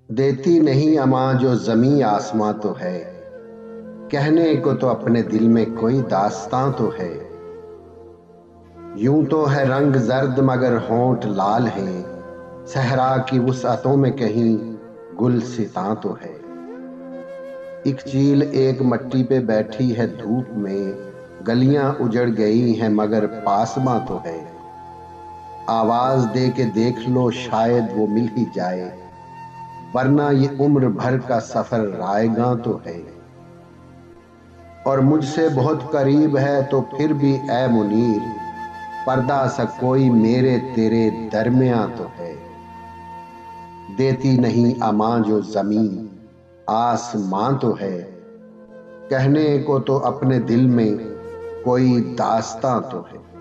देती नहीं अमां जो ज़मीं आसमां तो है, कहने को तो अपने दिल में कोई दास्तां तो है। यूं तो है रंग जर्द मगर होंठ लाल हैं, सहरा की वुसअतों में कहीं गुलसितां तो है। एक चील एक मट्टी पे बैठी है धूप में, गलियां उजड़ गई हैं मगर पासमां तो है। आवाज दे के देख लो शायद वो मिल ही जाए, वरना ये उम्र भर का सफर रायगां तो है। और मुझसे बहुत करीब है तो फिर भी ए मुनीर, पर्दा सा कोई मेरे तेरे दरमियां तो है। देती नहीं अमां जो जमीन आसमां तो है, कहने को तो अपने दिल में कोई दास्तां तो है।